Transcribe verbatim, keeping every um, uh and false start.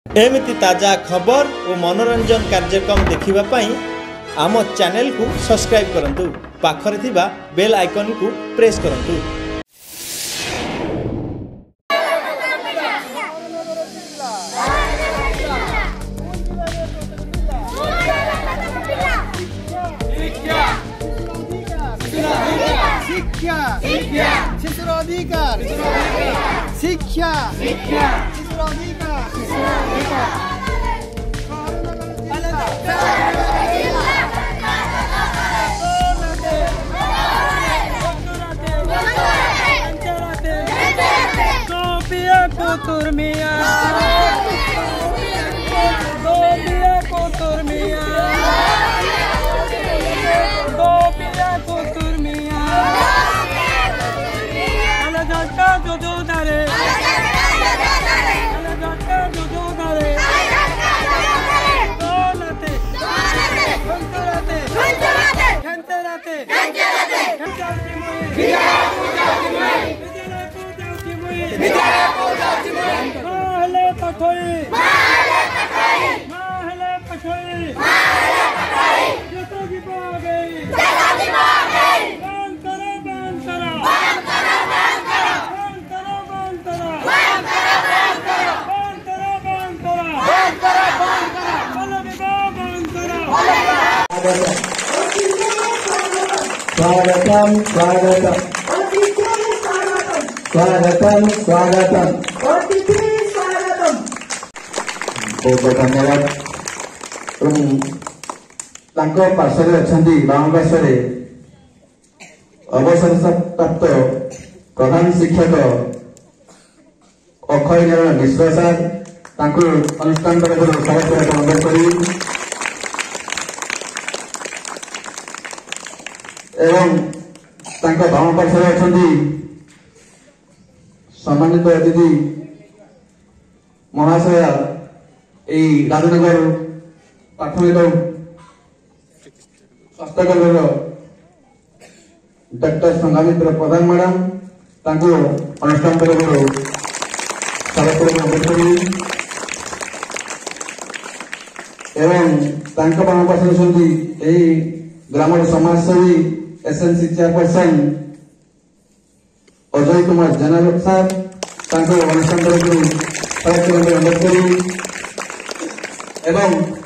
एमती ताजा खबर और मनोरंजन कार्यक्रम देखिबा पई आम चैनल को सब्सक्राइब करंतु पाखरे थिबा बेल आइकन को प्रेस करंतु। शिक्षा शिक्षा शिक्षाधिकार शिक्षा शिक्षा शिक्षाधिकार गोपिया कोतुर मिया गोपिया कोतुर मिया गोपिया कोतुर मिया अलगटा जो जो दारे अलगटा जो जो दारे दोलते खंतराते खंतराते खंतराते खंतराते विजय पूजा की मई विजय पूजा की मई विजय पूजा की मई महले पठोई महले पठोई महले पठोई महले पठोई जतो की पा गई जतो की पा गई बांध करो बांध करो बांध करो बांध करो बांध करो बांध करो बांध करो बांध करो बांध करो बांध करो बोलो विवाह बांध करो स्वागतम स्वागतम स्वागतम स्वागतम स्वागतम बहुत बहुत धन्यवाद। पार्श्वे अच्छा बाम पार्श्वे अवसर प्राप्त प्रधान शिक्षक अक्षय नारायण मिश्र सार अनुष्ठान तरफ अनुरोध करी एवं बाम पार्श्वे अच्छा सम्मानित अतिथि महाशया राजनगर प्राथमिक स्वास्थ्य केन्द्र डॉक्टर संघामित्र प्रधान मैडम अनुष्ठान तरफ एवं बाम पार्श्वे ग्राम समाजसेवी एसएनसी चेयरपर्सन अजय कुमार जेना साहब अनुष्ठान तरफ अनुरोध करी एवं